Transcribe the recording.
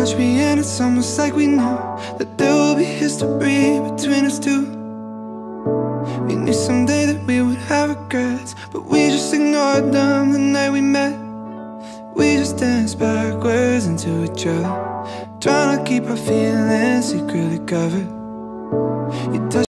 touch me and it's almost like we knew that there will be history between us two. We knew someday that we would have regrets, but we just ignored them the night we met. We just danced backwards into each other, trying to keep our feelings secretly covered. You touched